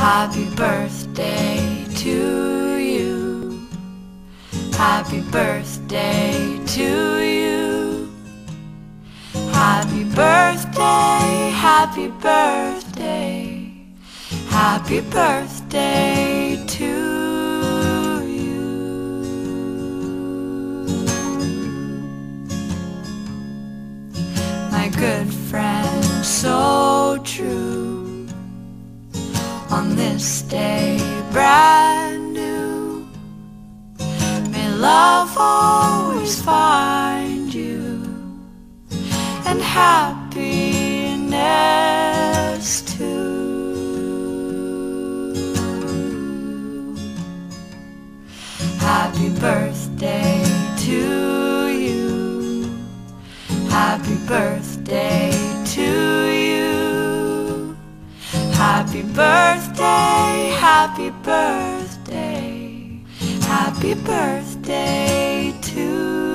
Happy birthday to you. Happy birthday to you. Happy birthday, happy birthday, happy birthday to you. My good friend, so true, on this day brand new, may love always find you, and happiness too. Happy birthday to you. Happy birthday to you. Happy birthday, happy birthday, happy birthday to you.